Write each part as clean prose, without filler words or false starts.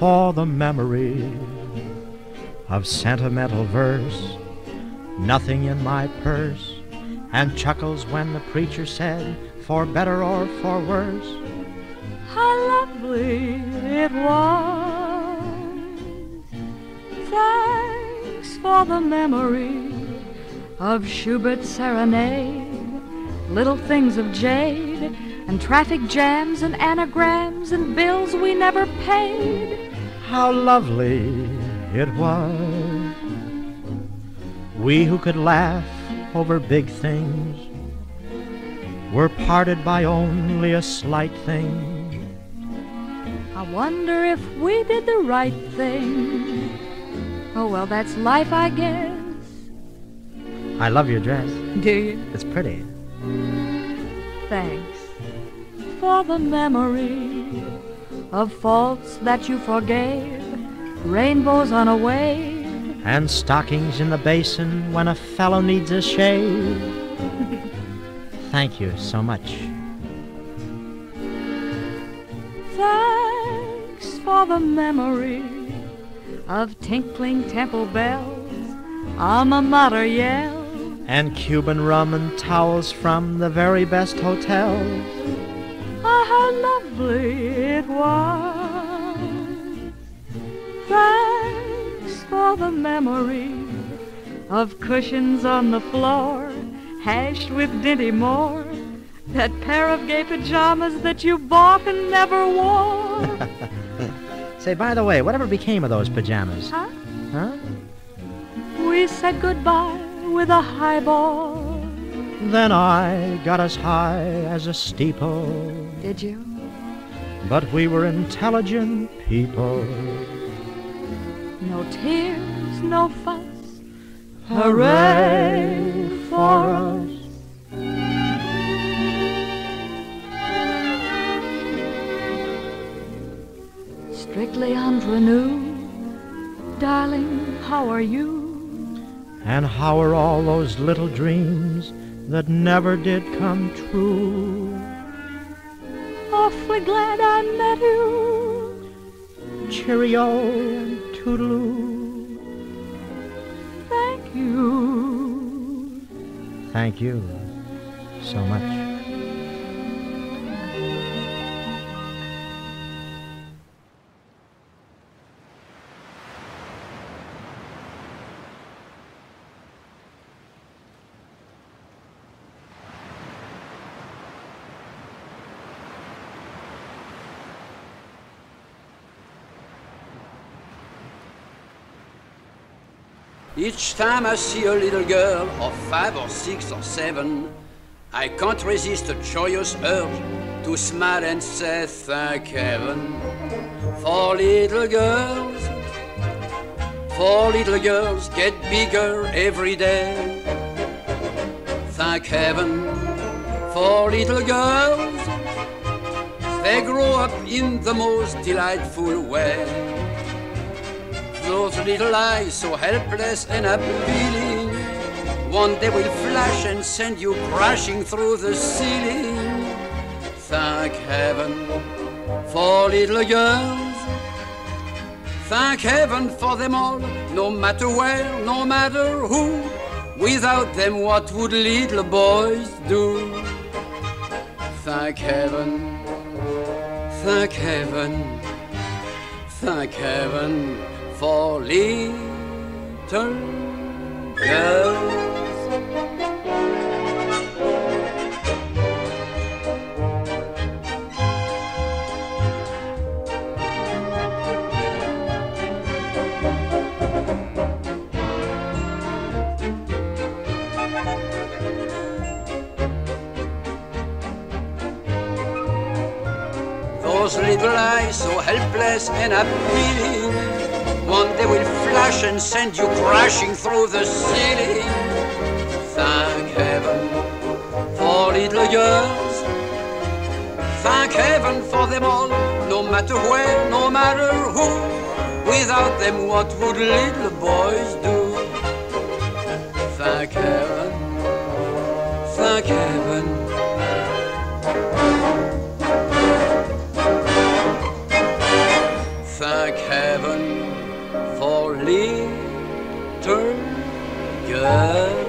for the memory of sentimental verse, nothing in my purse, and chuckles when the preacher said, for better or for worse. How lovely it was. Thanks for the memory of Schubert's serenade, little things of jade, and traffic jams and anagrams and bills we never paid. How lovely it was. We who could laugh over big things were parted by only a slight thing. I wonder if we did the right thing. Oh, well, that's life, I guess. I love your dress. Do you? It's pretty. Thanks for the memory of faults that you forgave, rainbows on a wave, and stockings in the basin when a fellow needs a shave. Thank you so much. Thanks for the memory of tinkling temple bells, alma mater yell, and Cuban rum and towels from the very best hotels. Ah, how lovely it was. Thanks for the memory of cushions on the floor, hashed with Dinty Moore, that pair of gay pajamas that you bought and never wore. Say, by the way, whatever became of those pajamas? Huh? Huh? We said goodbye with a highball. Then I got as high as a steeple. Did you? But we were intelligent people. No tears, no fuss. Hooray for us. Strictly ingenue, darling, how are you? And how are all those little dreams that never did come true? Awfully glad I met you. Cheerio and toodaloo. Thank you. Thank you so much. Each time I see a little girl of 5 or 6 or 7, I can't resist a joyous urge to smile and say thank heaven for little girls. For little girls get bigger every day. Thank heaven for little girls. They grow up in the most delightful way. Those little eyes so helpless and appealing, one day will flash and send you crashing through the ceiling. Thank heaven for little girls. Thank heaven for them all, no matter where, no matter who. Without them, what would little boys do? Thank heaven, thank heaven, thank heaven for little girls. Those little eyes so helpless and appealing, one day will flash and send you crashing through the ceiling. Thank heaven for little girls. Thank heaven for them all, no matter where, no matter who. Without them, what would little boys do? Thank heaven, thank heaven. Thank heaven little girl.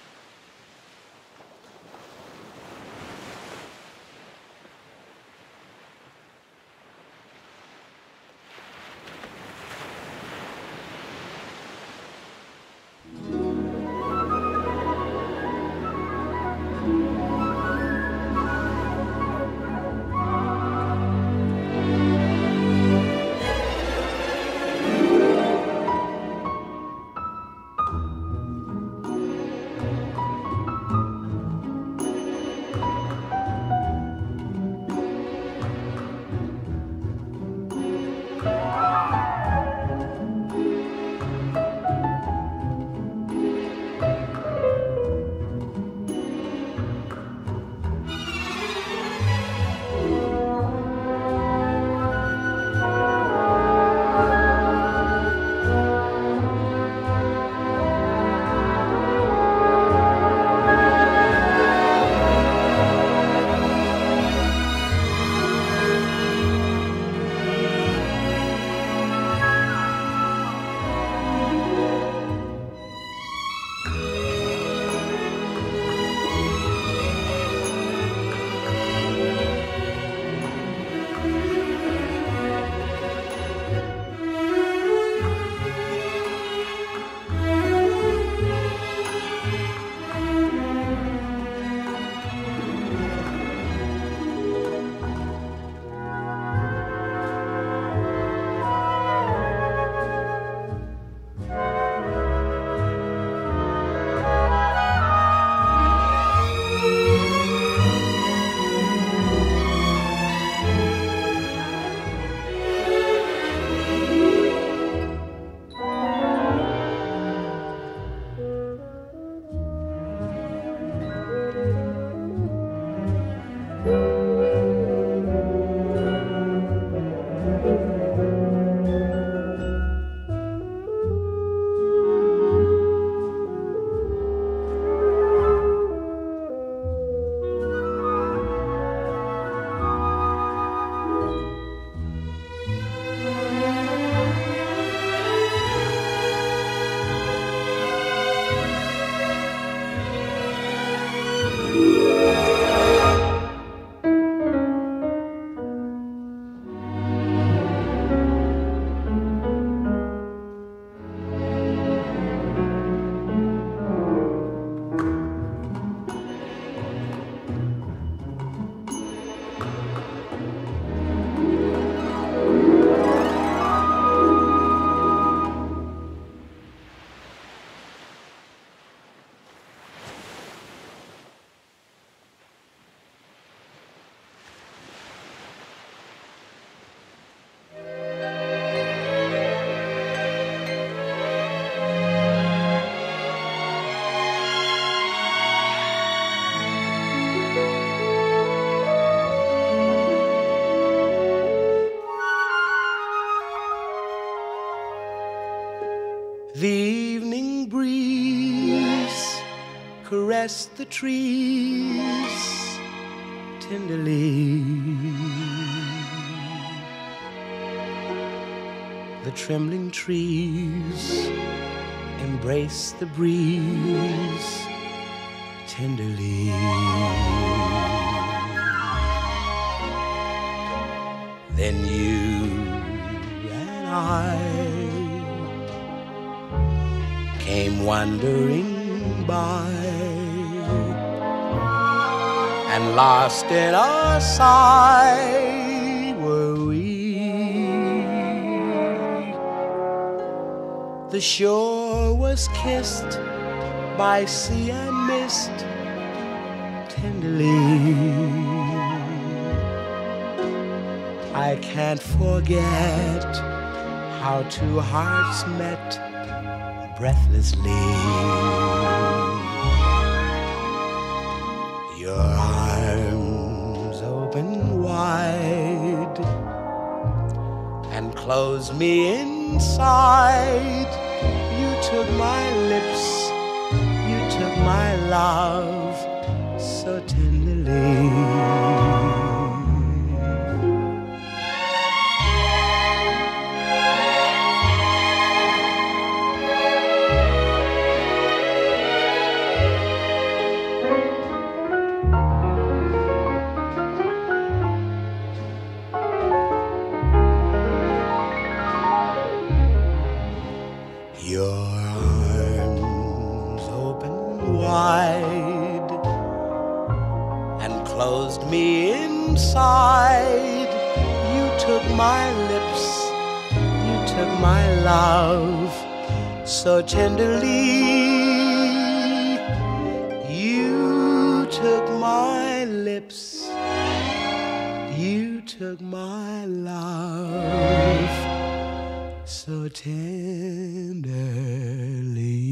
The evening breeze caressed the trees tenderly. The trembling trees embraced the breeze tenderly. Then you and I came wandering by, and lost in a sigh were we. The shore was kissed by sea and mist tenderly. I can't forget how two hearts met breathlessly. Your arms opened wide and closed me inside. You took my lips, you took my love so tenderly. Your arms opened wide and closed me inside. You took my lips, you took my love so tenderly. You took my lips, you took my love so tenderly.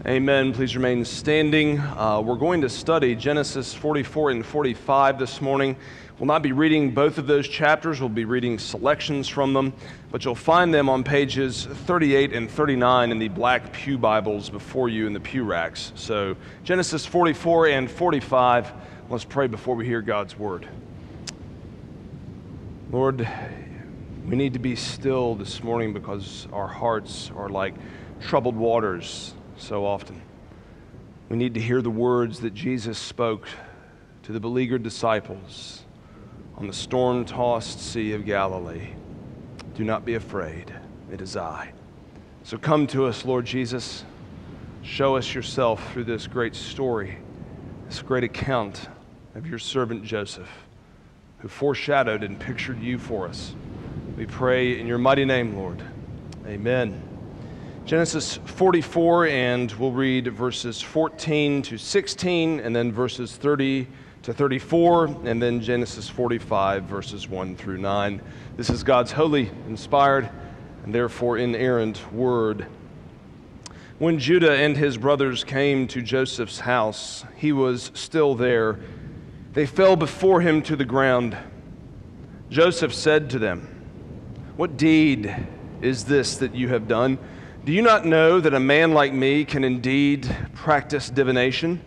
Amen. Please remain standing. We're going to study Genesis 44 and 45 this morning. We'll not be reading both of those chapters. We'll be reading selections from them, but you'll find them on pages 38 and 39 in the black pew Bibles before you in the pew racks. So Genesis 44 and 45. Let's pray before we hear God's word. Lord, we need to be still this morning because our hearts are like troubled waters so often. We need to hear the words that Jesus spoke to the beleaguered disciples on the storm-tossed Sea of Galilee. Do not be afraid, it is I. So come to us, Lord Jesus. Show us yourself through this great story, this great account of your servant Joseph, who foreshadowed and pictured you for us. We pray in your mighty name, Lord. Amen. Genesis 44, and we'll read verses 14 to 16, and then verses 30 to 34, and then Genesis 45, verses 1 through 9. This is God's holy, inspired, and therefore inerrant word. When Judah and his brothers came to Joseph's house, he was still there. They fell before him to the ground. Joseph said to them, "What deed is this that you have done? Do you not know that a man like me can indeed practice divination?"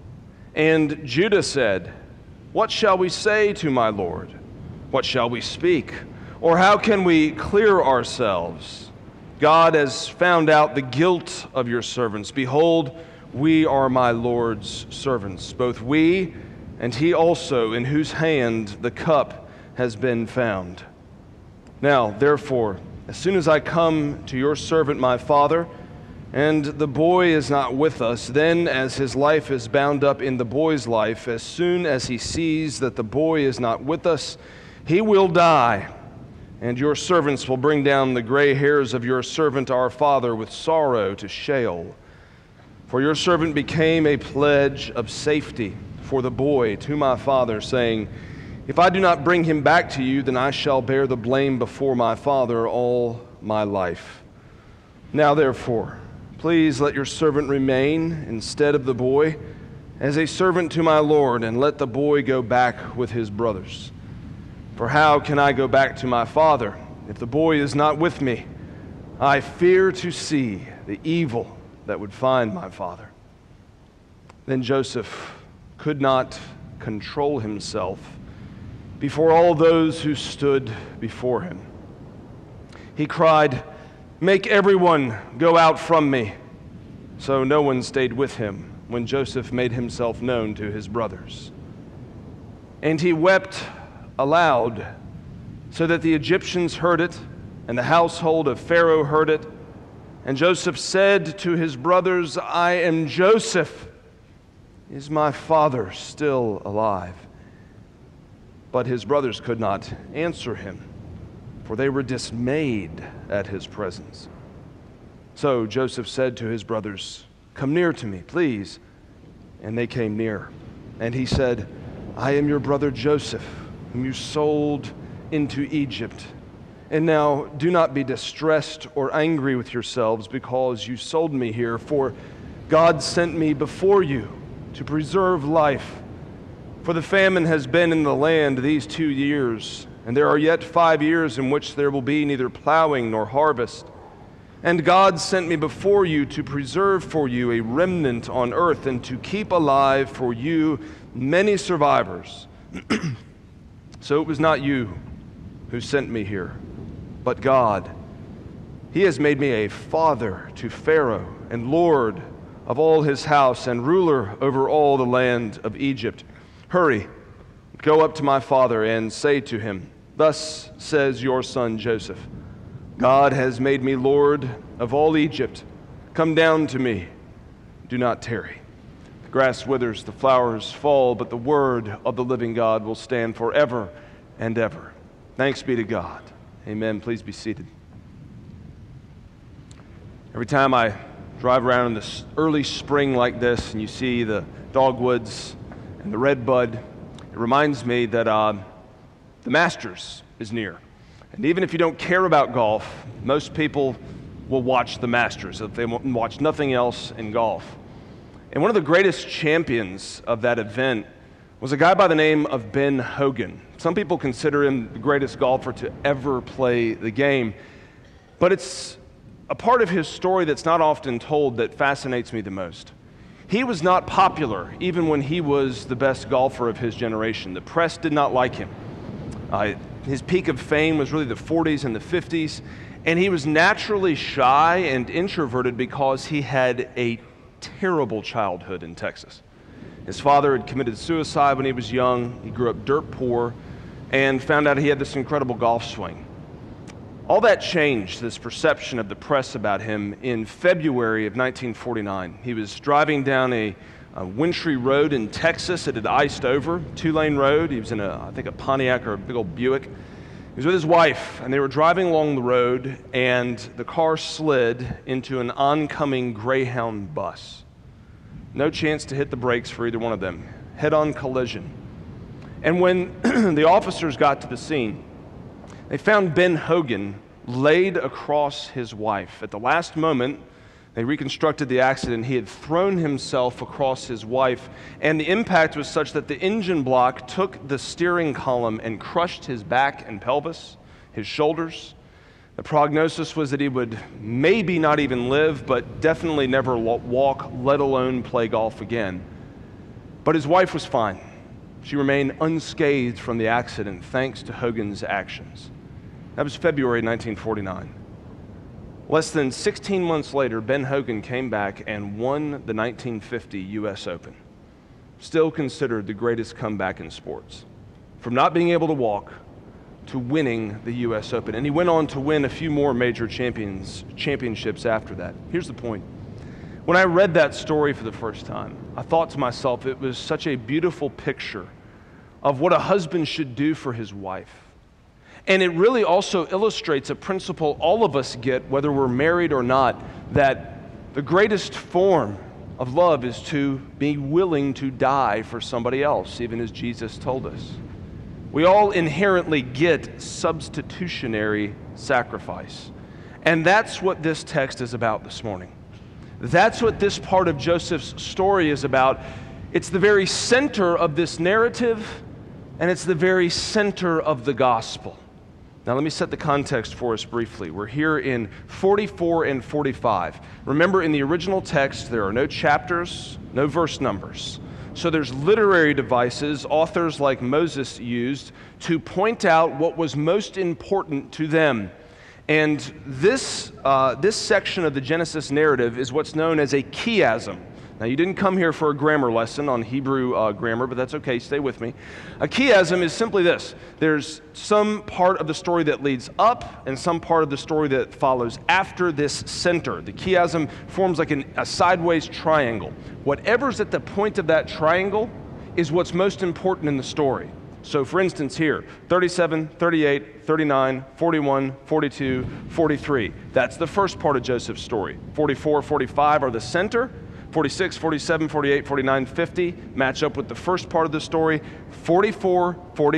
And Judah said, "What shall we say to my Lord? What shall we speak? Or how can we clear ourselves? God has found out the guilt of your servants. Behold, we are my Lord's servants, both we and he also, in whose hand the cup has been found. Now, therefore, as soon as I come to your servant my father, and the boy is not with us, then as his life is bound up in the boy's life, as soon as he sees that the boy is not with us, he will die, and your servants will bring down the gray hairs of your servant our father with sorrow to Sheol. For your servant became a pledge of safety for the boy to my father, saying, if I do not bring him back to you, then I shall bear the blame before my father all my life. Now therefore, please let your servant remain instead of the boy as a servant to my Lord, and let the boy go back with his brothers. For how can I go back to my father if the boy is not with me? I fear to see the evil that would find my father." Then Joseph could not control himself before all those who stood before him. He cried, "Make everyone go out from me." So no one stayed with him when Joseph made himself known to his brothers. And he wept aloud, so that the Egyptians heard it, and the household of Pharaoh heard it. And Joseph said to his brothers, "I am Joseph. Is my father still alive?" But his brothers could not answer him, for they were dismayed at his presence. So Joseph said to his brothers, "Come near to me, please." And they came near. And he said, "I am your brother Joseph, whom you sold into Egypt. And now do not be distressed or angry with yourselves because you sold me here, for God sent me before you to preserve life. For the famine has been in the land these 2 years, and there are yet 5 years in which there will be neither plowing nor harvest. And God sent me before you to preserve for you a remnant on earth, and to keep alive for you many survivors. So it was not you who sent me here, but God. He has made me a father to Pharaoh, and Lord of all his house, and ruler over all the land of Egypt. Hurry, go up to my father and say to him, thus says your son Joseph, God has made me Lord of all Egypt. Come down to me. Do not tarry. The grass withers, the flowers fall, but the word of the living God will stand forever and ever. Thanks be to God. Amen. Please be seated. Every time I drive around in this early spring like this and you see the dogwoods and the redbud, it reminds me that the Masters is near. And even if you don't care about golf, most people will watch the Masters, if they watch nothing else in golf. And one of the greatest champions of that event was a guy by the name of Ben Hogan. Some people consider him the greatest golfer to ever play the game, but it's a part of his story that's not often told that fascinates me the most. He was not popular even when he was the best golfer of his generation. The press did not like him. His peak of fame was really the 40s and the 50s, and he was naturally shy and introverted because he had a terrible childhood in Texas. His father had committed suicide when he was young. He grew up dirt poor and found out he had this incredible golf swing. All that changed, this perception of the press about him, in February of 1949. He was driving down a wintry road in Texas. It had iced over, two-lane road. He was in I think a Pontiac or a big old Buick. He was with his wife, and they were driving along the road, and the car slid into an oncoming Greyhound bus. No chance to hit the brakes for either one of them. Head-on collision. And when the officers got to the scene, they found Ben Hogan laid across his wife. At the last moment, they reconstructed the accident. He had thrown himself across his wife, and the impact was such that the engine block took the steering column and crushed his back and pelvis, his shoulders. The prognosis was that he would maybe not even live, but definitely never walk, let alone play golf again. But his wife was fine. She remained unscathed from the accident thanks to Hogan's actions. That was February 1949. Less than 16 months later, Ben Hogan came back and won the 1950 U.S. Open, still considered the greatest comeback in sports. From not being able to walk to winning the U.S. Open. And he went on to win a few more major championships after that. Here's the point. When I read that story for the first time, I thought to myself, it was such a beautiful picture of what a husband should do for his wife. And it really also illustrates a principle all of us get, whether we're married or not, that the greatest form of love is to be willing to die for somebody else, even as Jesus told us. We all inherently get substitutionary sacrifice. And that's what this text is about this morning. That's what this part of Joseph's story is about. It's the very center of this narrative, and it's the very center of the gospel. Now let me set the context for us briefly. We're here in 44 and 45. Remember, in the original text, there are no chapters, no verse numbers. So there's literary devices authors like Moses used to point out what was most important to them. And this section of the Genesis narrative is what's known as a chiasm. Now, you didn't come here for a grammar lesson on Hebrew grammar, but that's okay, stay with me. A chiasm is simply this. There's some part of the story that leads up and some part of the story that follows after this center. The chiasm forms like a sideways triangle. Whatever's at the point of that triangle is what's most important in the story. So, for instance, here, 37, 38, 39, 41, 42, 43. That's the first part of Joseph's story. 44, 45 are the center. 46, 47, 48, 49, 50 match up with the first part of the story. 44,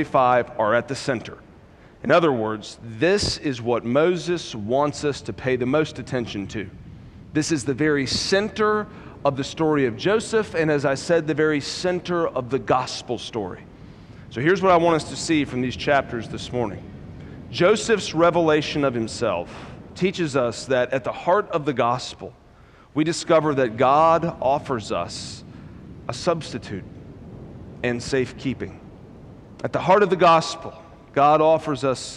45 are at the center. In other words, this is what Moses wants us to pay the most attention to. This is the very center of the story of Joseph, and as I said, the very center of the gospel story. So here's what I want us to see from these chapters this morning. Joseph's revelation of himself teaches us that at the heart of the gospel, we discover that God offers us a substitute and safekeeping. At the heart of the gospel, God offers us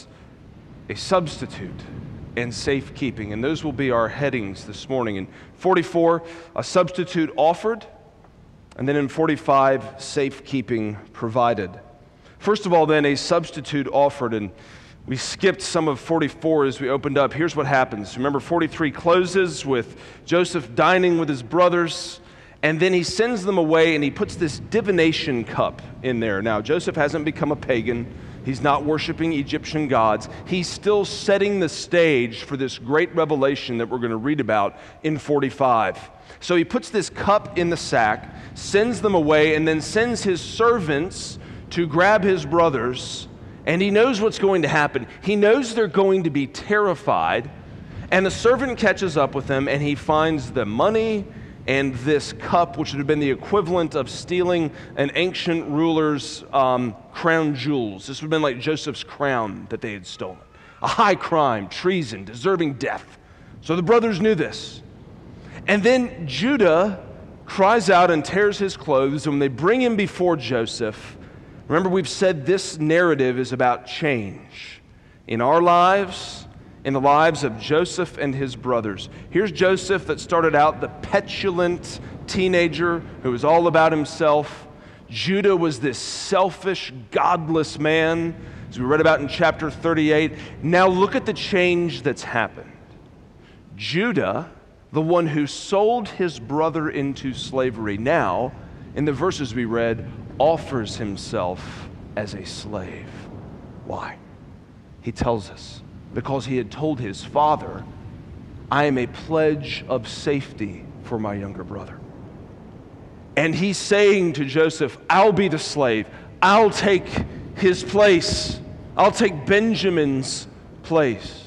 a substitute and safekeeping. And those will be our headings this morning. In 44, a substitute offered, and then in 45, safekeeping provided. First of all, then, a substitute offered, and we skipped some of 44 as we opened up. Here's what happens. Remember, 43 closes with Joseph dining with his brothers, and then he sends them away, and he puts this divination cup in there. Now, Joseph hasn't become a pagan. He's not worshiping Egyptian gods. He's still setting the stage for this great revelation that we're going to read about in 45. So he puts this cup in the sack, sends them away, and then sends his servants to grab his brothers. And he knows what's going to happen. He knows they're going to be terrified, And the servant catches up with him, and he finds the money and this cup, which would have been the equivalent of stealing an ancient ruler's crown jewels. This would have been like Joseph's crown that they had stolen. A high crime, treason, deserving death. So the brothers knew this. And then Judah cries out and tears his clothes, and when they bring him before Joseph, remember we've said this narrative is about change in our lives, in the lives of Joseph and his brothers. Here's Joseph that started out the petulant teenager who was all about himself. Judah was this selfish, godless man, as we read about in chapter 38. Now look at the change that's happened. Judah, the one who sold his brother into slavery, now, in the verses we read, offers himself as a slave. Why? He tells us, because he had told his father, I am a pledge of safety for my younger brother. And he's saying to Joseph, I'll be the slave. I'll take his place. I'll take Benjamin's place.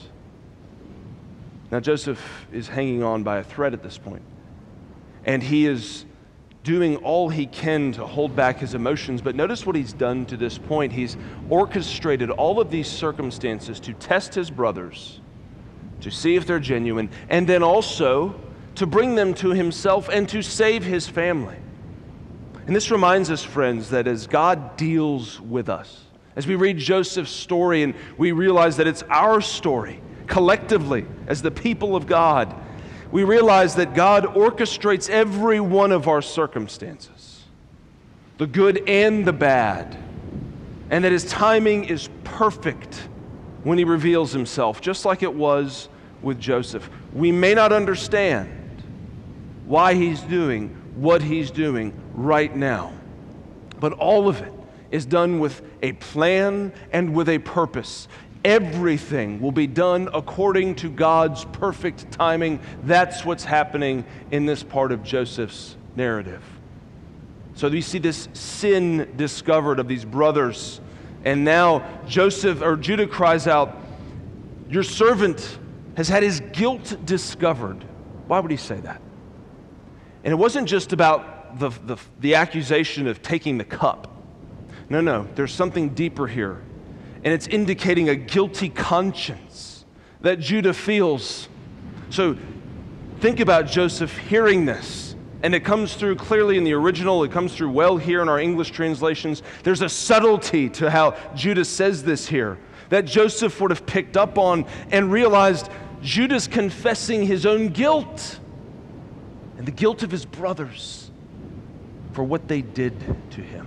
Now Joseph is hanging on by a thread at this point, and he is doing all he can to hold back his emotions. But notice what he's done to this point. He's orchestrated all of these circumstances to test his brothers, to see if they're genuine, and then also to bring them to himself and to save his family. And this reminds us, friends, that as God deals with us, as we read Joseph's story and we realize that it's our story, collectively, as the people of God, we realize that God orchestrates every one of our circumstances, the good and the bad, and that His timing is perfect when He reveals Himself, just like it was with Joseph. We may not understand why He's doing what He's doing right now, but all of it is done with a plan and with a purpose. Everything will be done according to God's perfect timing. That's what's happening in this part of Joseph's narrative. So you see this sin discovered of these brothers, and now Judah cries out, your servant has had his guilt discovered. Why would he say that? And it wasn't just about the accusation of taking the cup. No, there's something deeper here. And it's indicating a guilty conscience that Judah feels. So think about Joseph hearing this. And it comes through clearly in the original. It comes through well here in our English translations. There's a subtlety to how Judah says this here that Joseph would have picked up on and realized Judah's confessing his own guilt and the guilt of his brothers for what they did to him.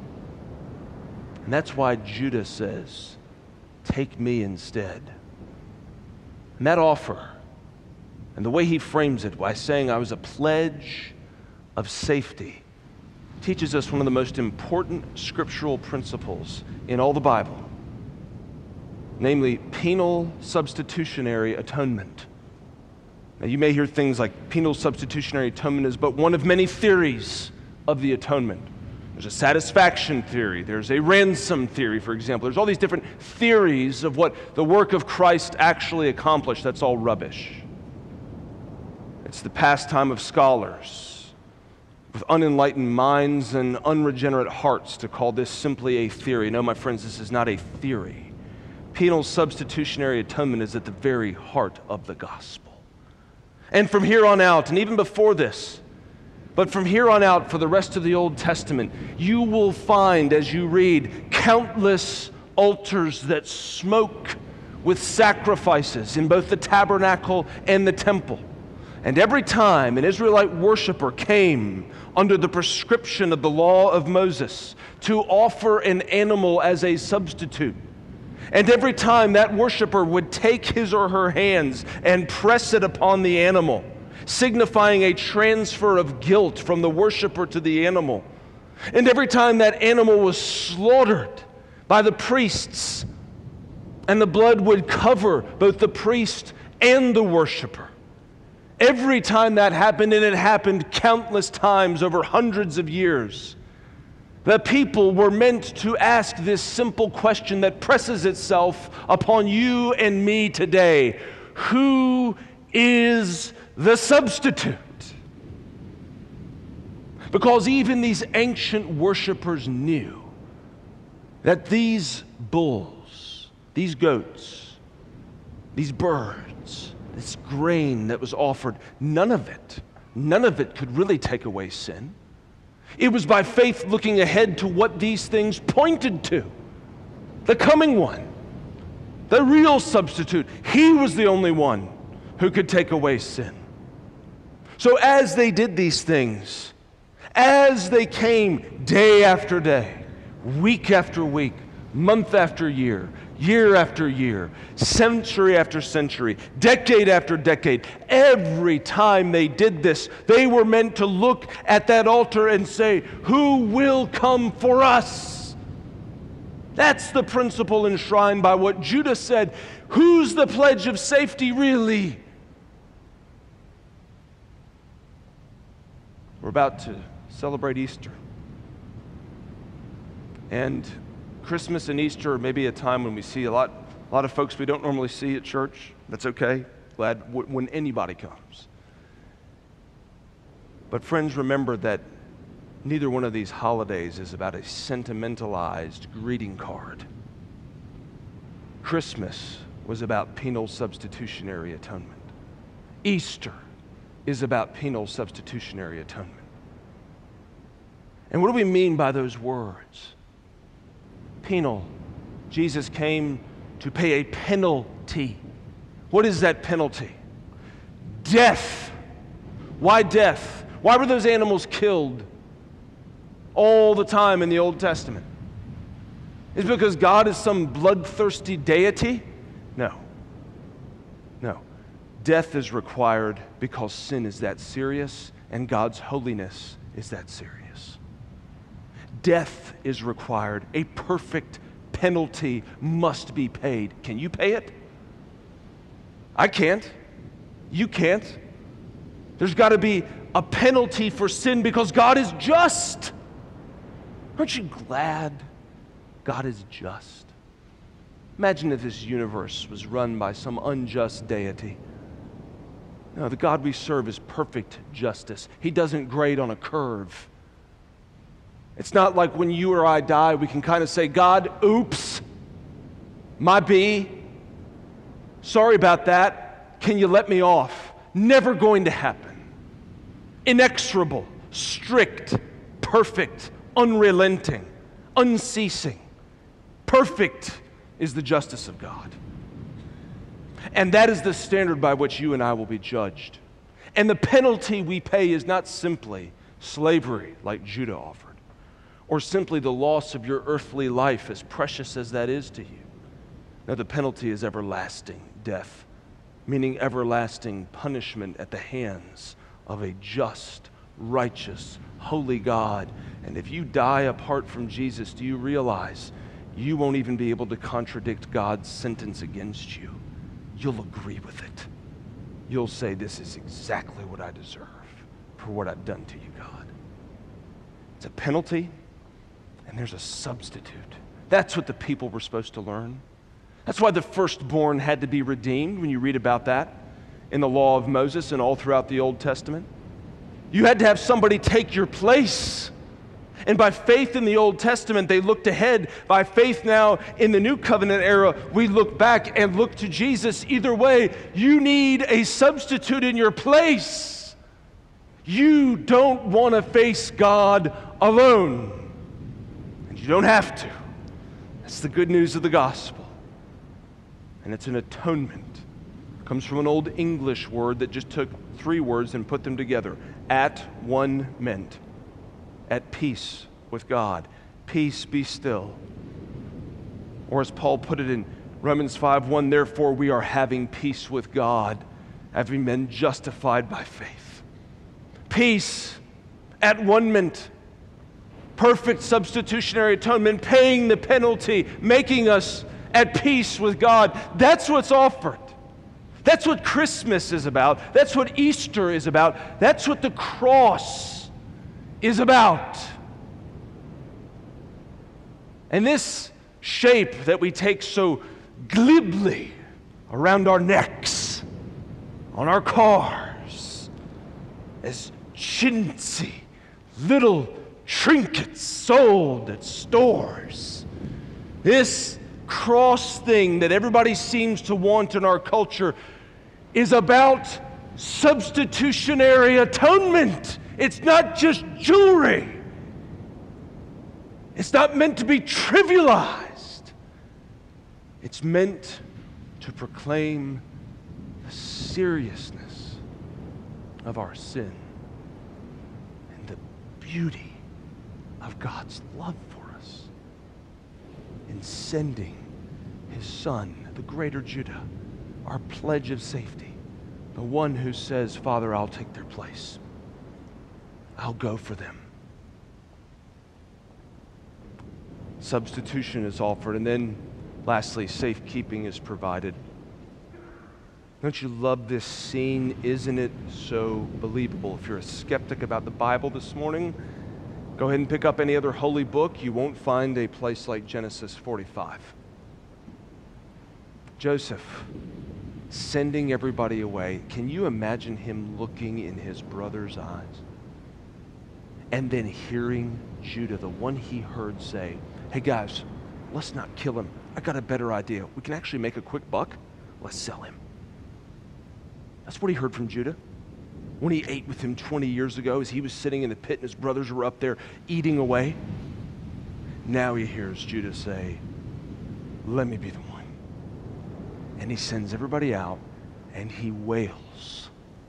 And that's why Judah says, take me instead. And that offer, and the way he frames it by saying I was a pledge of safety, teaches us one of the most important scriptural principles in all the Bible, namely penal substitutionary atonement. Now you may hear things like penal substitutionary atonement is but one of many theories of the atonement. There's a satisfaction theory. There's a ransom theory, for example. There's all these different theories of what the work of Christ actually accomplished. That's all rubbish. It's the pastime of scholars with unenlightened minds and unregenerate hearts to call this simply a theory. No, my friends, this is not a theory. Penal substitutionary atonement is at the very heart of the gospel. And from here on out, and even before this, but from here on out, for the rest of the Old Testament, you will find, as you read, countless altars that smoke with sacrifices in both the tabernacle and the temple. And every time an Israelite worshiper came under the prescription of the law of Moses to offer an animal as a substitute, and every time that worshiper would take his or her hands and press it upon the animal, signifying a transfer of guilt from the worshiper to the animal. And every time that animal was slaughtered by the priests, and the blood would cover both the priest and the worshiper. Every time that happened, and it happened countless times over hundreds of years, the people were meant to ask this simple question that presses itself upon you and me today. who is the substitute? Because even these ancient worshipers knew that these bulls, these goats, these birds, this grain that was offered, none of it could really take away sin. It was by faith looking ahead to what these things pointed to. The coming one, the real substitute. He was the only one who could take away sin. So as they did these things, as they came day after day, week after week, month after year, year after year, century after century, decade after decade, every time they did this, they were meant to look at that altar and say, who will come for us? That's the principle enshrined by what Judah said. Who's the pledge of safety really? We're about to celebrate Easter. And Christmas and Easter are maybe a time when we see a lot of folks we don't normally see at church. That's okay. Glad when anybody comes. But friends, remember that neither one of these holidays is about a sentimentalized greeting card. Christmas was about penal substitutionary atonement. Easter is about penal substitutionary atonement. And what do we mean by those words? Penal. Jesus came to pay a penalty. What is that penalty? Death. Why death? Why were those animals killed all the time in the Old Testament? Is it because God is some bloodthirsty deity? No. Death is required because sin is that serious and God's holiness is that serious. Death is required. A perfect penalty must be paid. Can you pay it? I can't. You can't. There's got to be a penalty for sin because God is just. Aren't you glad God is just? Imagine if this universe was run by some unjust deity. No, the God we serve is perfect justice. He doesn't grade on a curve. It's not like when you or I die, we can kind of say, God, oops, my B, sorry about that. Can you let me off? Never going to happen. Inexorable, strict, perfect, unrelenting, unceasing. Perfect is the justice of God. And that is the standard by which you and I will be judged. And the penalty we pay is not simply slavery like Judah offered, or simply the loss of your earthly life, as precious as that is to you. No, the penalty is everlasting death, meaning everlasting punishment at the hands of a just, righteous, holy God. And if you die apart from Jesus, do you realize you won't even be able to contradict God's sentence against you? You'll agree with it. You'll say, this is exactly what I deserve for what I've done to you, God. It's a penalty, and there's a substitute. That's what the people were supposed to learn. That's why the firstborn had to be redeemed, when you read about that in the law of Moses and all throughout the Old Testament. You had to have somebody take your place. And by faith in the Old Testament, they looked ahead. By faith now in the New Covenant era, we look back and look to Jesus. Either way, you need a substitute in your place. You don't want to face God alone. And you don't have to. That's the good news of the gospel. And it's an atonement. It comes from an old English word that just took 3 words and put them together. At one ment. At peace with God. Peace, be still. Or as Paul put it in Romans 5:1, therefore we are having peace with God, having been justified by faith. Peace, at one ment, perfect substitutionary atonement, paying the penalty, making us at peace with God. That's what's offered. That's what Christmas is about. That's what Easter is about. That's what the cross is about. And this shape that we take so glibly around our necks on our cars as chintzy little trinkets sold at stores. This cross thing that everybody seems to want in our culture is about substitutionary atonement. It's not just jewelry. It's not meant to be trivialized. It's meant to proclaim the seriousness of our sin and the beauty of God's love for us in sending His Son, the greater Judah, our pledge of safety, the one who says, Father, I'll take their place. I'll go for them. Substitution is offered, and then lastly, safekeeping is provided. Don't you love this scene? Isn't it so believable? If you're a skeptic about the Bible this morning, go ahead and pick up any other holy book. You won't find a place like Genesis 45. Joseph sending everybody away. Can you imagine him looking in his brother's eyes and then hearing Judah, the one he heard, say, hey guys, let's not kill him. I got a better idea. We can actually make a quick buck. Let's sell him. That's what he heard from Judah when he ate with him 20 years ago as he was sitting in the pit and his brothers were up there eating away. Now he hears Judah say, let me be the one. And he sends everybody out and he wails.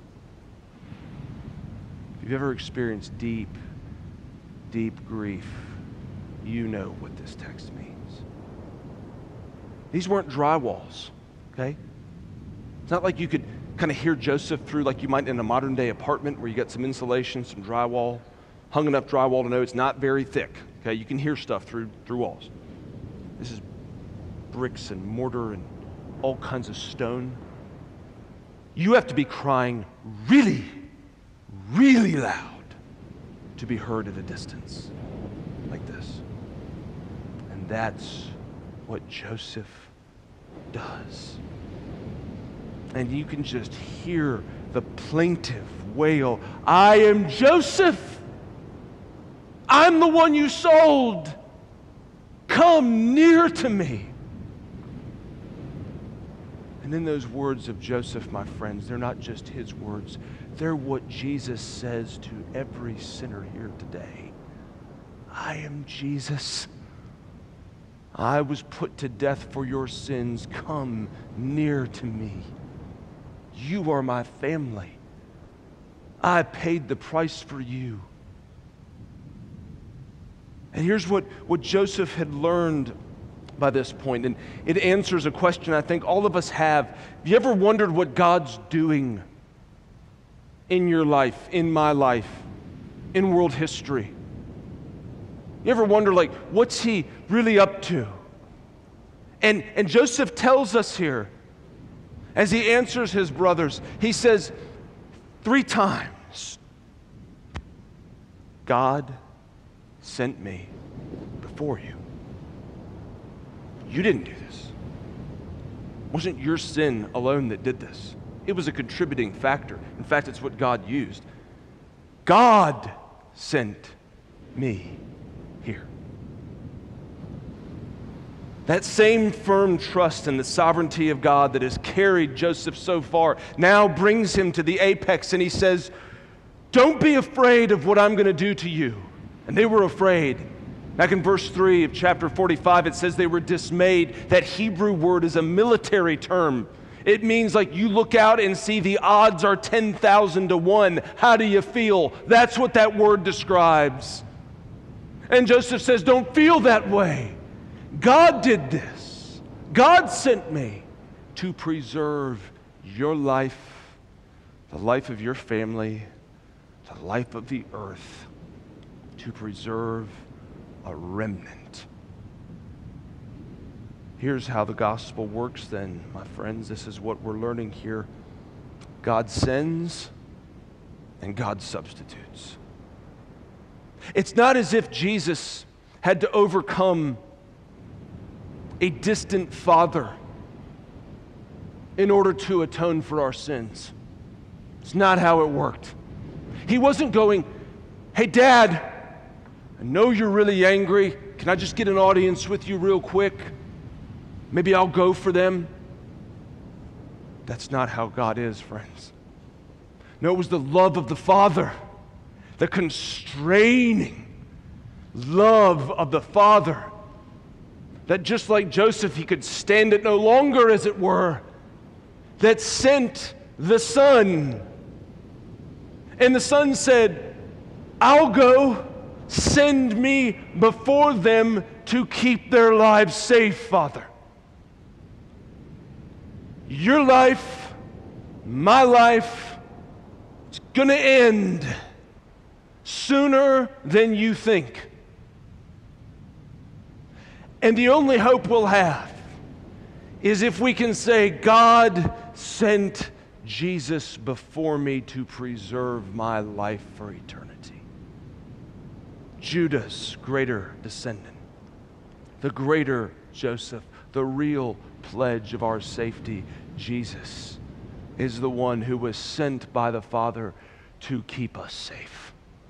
If you've ever experienced deep, deep grief, you know what this text means. These weren't drywalls, okay? It's not like you could kind of hear Joseph through like you might in a modern day apartment where you got some insulation, some drywall, hung enough drywall to know it's not very thick, okay? You can hear stuff through walls. This is bricks and mortar and all kinds of stone. You have to be crying really, really loud to be heard at a distance like this. And that's what Joseph does. And you can just hear the plaintive wail, I am Joseph. I'm the one you sold. Come near to me. And in those words of Joseph, my friends, they're not just his words. They're what Jesus says to every sinner here today. I am Jesus. I was put to death for your sins. Come near to me. You are my family. I paid the price for you. And here's what Joseph had learned by this point, and it answers a question I think all of us have. Have you ever wondered what God's doing in your life, in my life, in world history? You ever wonder, like, what's he really up to? And Joseph tells us here, as he answers his brothers, he says 3 times, God sent me before you. You didn't do this. It wasn't your sin alone that did this. It was a contributing factor. In fact, it's what God used. God sent me here. That same firm trust in the sovereignty of God that has carried Joseph so far now brings him to the apex, and he says, don't be afraid of what I'm going to do to you. And they were afraid. Back in verse 3 of chapter 45, it says they were dismayed. That Hebrew word is a military term. It means like you look out and see the odds are 10,000 to 1. How do you feel? That's what that word describes. And Joseph says, don't feel that way. God did this. God sent me to preserve your life, the life of your family, the life of the earth, to preserve a remnant. Here's how the gospel works then, my friends. This is what we're learning here. God sends and God substitutes. It's not as if Jesus had to overcome a distant father in order to atone for our sins. It's not how it worked. He wasn't going, hey, Dad, I know you're really angry. Can I just get an audience with you real quick? Maybe I'll go for them. That's not how God is, friends. No, it was the love of the Father, the constraining love of the Father, that just like Joseph, he could stand it no longer, as it were, that sent the Son. And the Son said, I'll go, send me before them to keep their lives safe, Father. Your life, my life, it's going to end sooner than you think. And the only hope we'll have is if we can say, God sent Jesus before me to preserve my life for eternity. Judah's greater descendant, the greater Joseph, the real pledge of our safety, Jesus, is the one who was sent by the Father to keep us safe.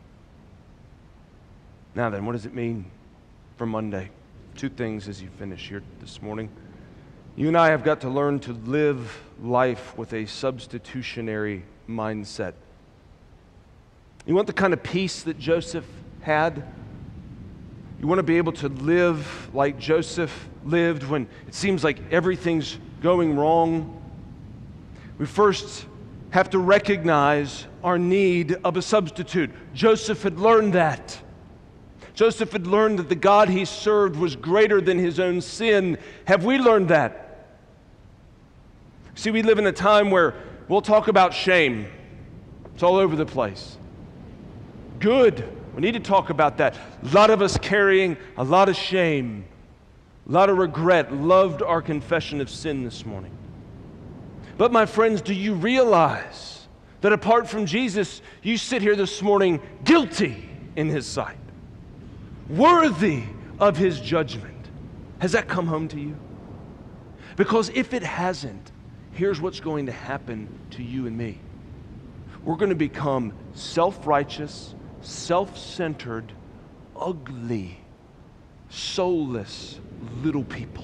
Now then, what does it mean for Monday? Two things as you finish here this morning. You and I have got to learn to live life with a substitutionary mindset. You want the kind of peace that Joseph had? You want to be able to live like Joseph lived when it seems like everything's going wrong? We first have to recognize our need of a substitute. Joseph had learned that. Joseph had learned that the God he served was greater than his own sin. Have we learned that? See, we live in a time where we'll talk about shame. It's all over the place. Good. We need to talk about that. A lot of us carrying a lot of shame, a lot of regret. Loved our confession of sin this morning. But my friends, do you realize that apart from Jesus, you sit here this morning guilty in his sight, worthy of his judgment? Has that come home to you? Because if it hasn't, here's what's going to happen to you and me. We're going to become self-righteous, self-centered, ugly, soulless little people.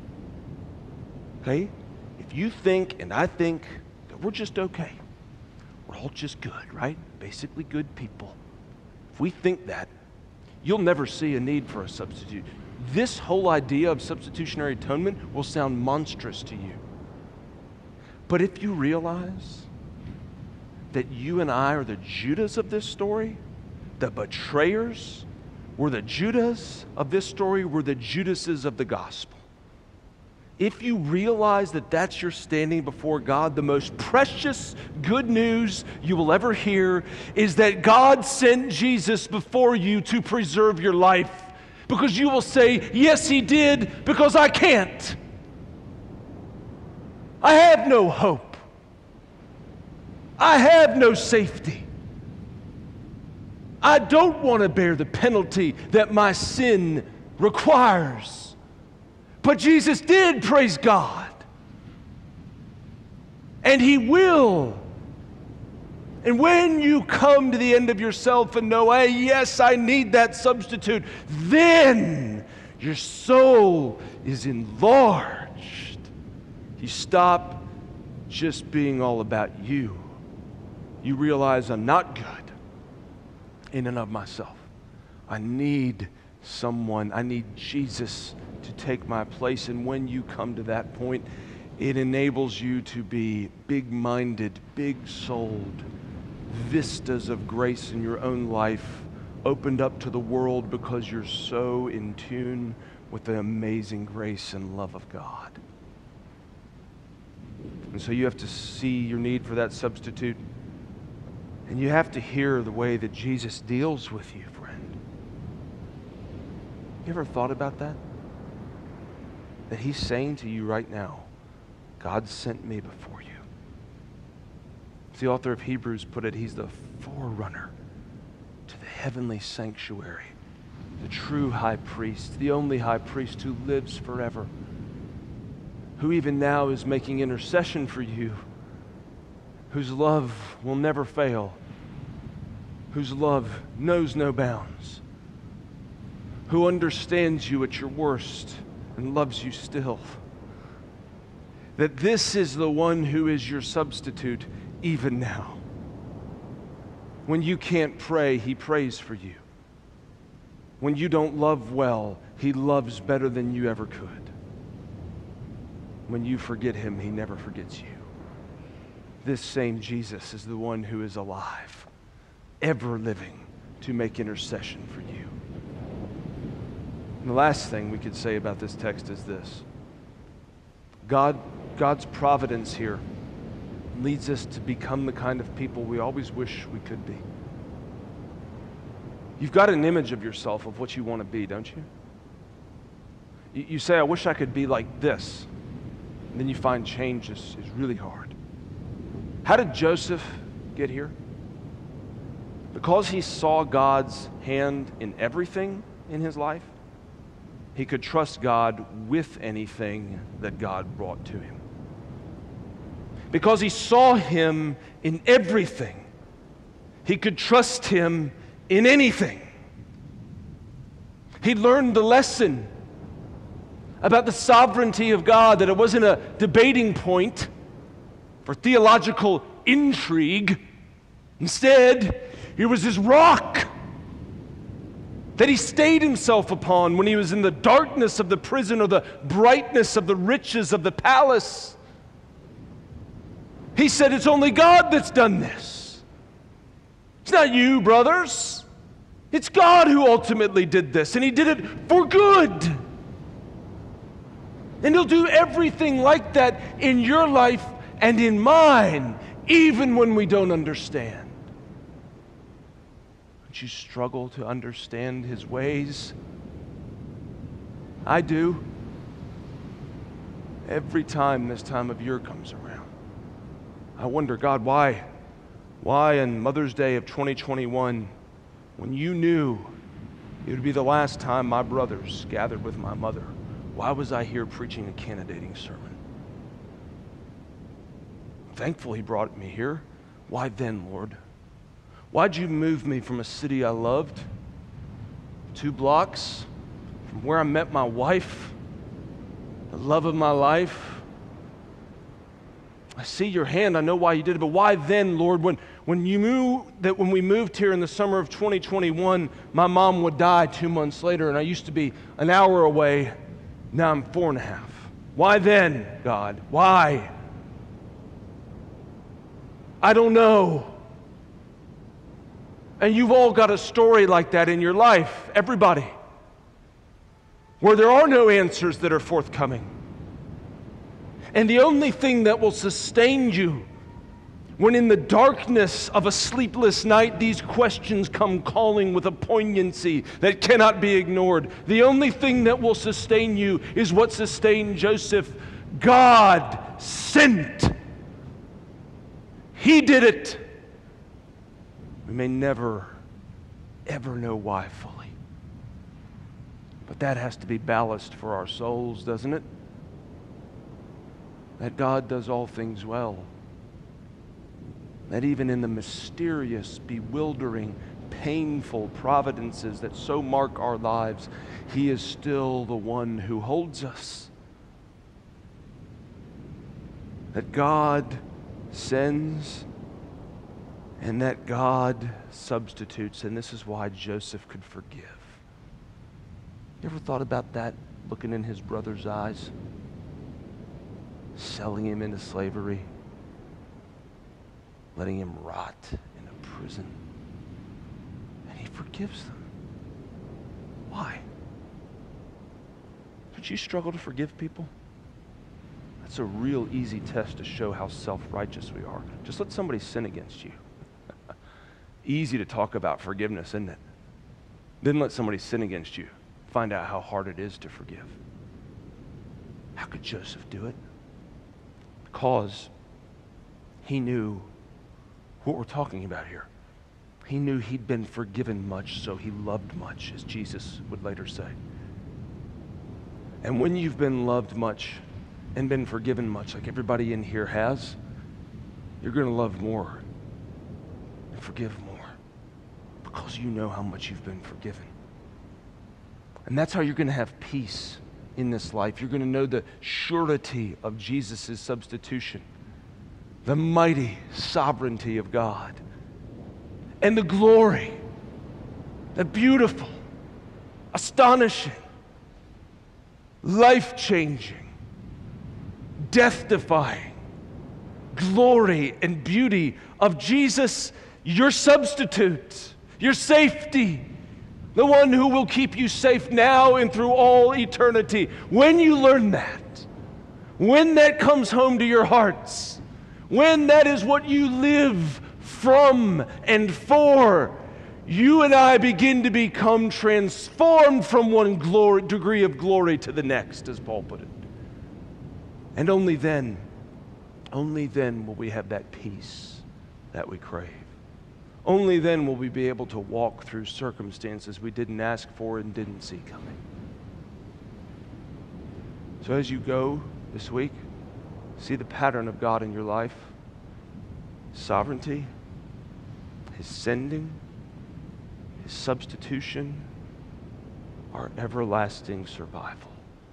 Okay? If you think and I think that we're just okay, we're all just good, right? Basically good people. If we think that, you'll never see a need for a substitute. This whole idea of substitutionary atonement will sound monstrous to you. But if you realize that you and I are the Judas of this story, the betrayers, we're the Judas of this story, we're the Judases of the gospel. If you realize that that's your standing before God, the most precious good news you will ever hear is that God sent Jesus before you to preserve your life. Because you will say, yes, he did, because I can't. I have no hope. I have no safety. I don't want to bear the penalty that my sin requires. But Jesus did, praise God. And he will. And when you come to the end of yourself and know, hey, yes, I need that substitute, then your soul is enlarged. You stop just being all about you. You realize I'm not good in and of myself. I need someone. I need Jesus to take my place. And when you come to that point, it enables you to be big-minded, big-souled, vistas of grace in your own life opened up to the world because you're so in tune with the amazing grace and love of God. And so you have to see your need for that substitute, and you have to hear the way that Jesus deals with you, friend. You ever thought about that? That he's saying to you right now, God sent me before you. As the author of Hebrews put it, he's the forerunner to the heavenly sanctuary, the true high priest, the only high priest who lives forever, who even now is making intercession for you, whose love will never fail, whose love knows no bounds, who understands you at your worst and loves you still. That this is the one who is your substitute even now. When you can't pray, he prays for you. When you don't love well, he loves better than you ever could. When you forget him, he never forgets you. This same Jesus is the one who is alive, ever living to make intercession for you. And the last thing we could say about this text is this. God's providence here leads us to become the kind of people we always wish we could be. You've got an image of yourself of what you want to be, don't you? You say, I wish I could be like this. And then you find change is really hard. How did Joseph get here? Because he saw God's hand in everything in his life, he could trust God with anything that God brought to him. Because he saw him in everything, he could trust him in anything. He learned the lesson about the sovereignty of God, that it wasn't a debating point for theological intrigue. Instead, it was his rock that he stayed himself upon when he was in the darkness of the prison or the brightness of the riches of the palace. He said, it's only God that's done this. It's not you, brothers. It's God who ultimately did this, and he did it for good. And he'll do everything like that in your life and in mine, even when we don't understand. Don't you struggle to understand his ways? I do. Every time this time of year comes around, I wonder, God, why on Mother's Day of 2021, when you knew it would be the last time my brothers gathered with my mother, why was I here preaching a candidating sermon? I'm thankful he brought me here. Why then, Lord? Why'd you move me from a city I loved, 2 blocks from where I met my wife, the love of my life? I see your hand. I know why you did it, but why then, Lord? When you knew that when we moved here in the summer of 2021, my mom would die 2 months later, and I used to be an hour away. Now I'm 4.5. Why then, God? Why? I don't know. And you've all got a story like that in your life, everybody, where there are no answers that are forthcoming. And the only thing that will sustain you when in the darkness of a sleepless night these questions come calling with a poignancy that cannot be ignored, the only thing that will sustain you is what sustained Joseph. God sent. He did it. We may never, ever know why fully. But that has to be ballast for our souls, doesn't it? That God does all things well. That even in the mysterious, bewildering, painful providences that so mark our lives, he is still the one who holds us. That God sends and that God substitutes, and this is why Joseph could forgive. You ever thought about that, looking in his brother's eyes? Selling him into slavery, letting him rot in a prison, and he forgives them. Why? Don't you struggle to forgive people? That's a real easy test to show how self-righteous we are. Just let somebody sin against you. Easy to talk about forgiveness, isn't it? Then let somebody sin against you. Find out how hard it is to forgive. How could Joseph do it? Because he knew what we're talking about here. He knew he'd been forgiven much, so he loved much, as Jesus would later say. And when you've been loved much and been forgiven much, like everybody in here has, You're going to love more and forgive more because you know how much you've been forgiven. And that's how you're going to have peace in this life. You're going to know the surety of Jesus' substitution, the mighty sovereignty of God, and the glory, the beautiful, astonishing, life-changing, death-defying glory and beauty of Jesus, your substitute, your safety, the one who will keep you safe now and through all eternity. When you learn that, when that comes home to your hearts, when that is what you live from and for, you and I begin to become transformed from one degree of glory to the next, as Paul put it. And only then will we have that peace that we crave. Only then will we be able to walk through circumstances we didn't ask for and didn't see coming. So as you go this week, see the pattern of God in your life. His sovereignty, His sending, His substitution, our everlasting survival.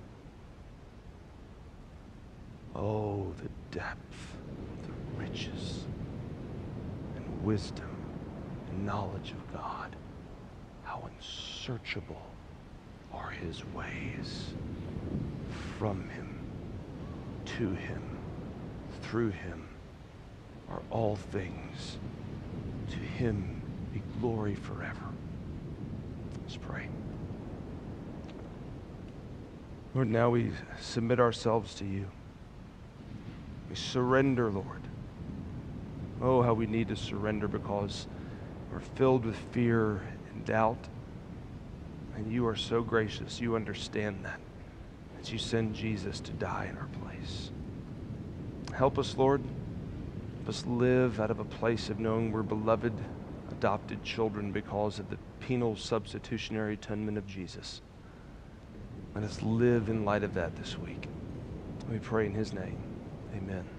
Oh, the depth, the riches, and wisdom, and knowledge of God. How unsearchable are His ways. From Him, to Him, through Him are all things. To Him be glory forever. Let's pray. Lord, now we submit ourselves to You. We surrender, Lord. Oh, how we need to surrender because we're filled with fear and doubt. And You are so gracious. You understand that. As You send Jesus to die in our place. Help us, Lord. Help us live out of a place of knowing we're beloved, adopted children because of the penal substitutionary atonement of Jesus. Let us live in light of that this week. We pray in His name. Amen.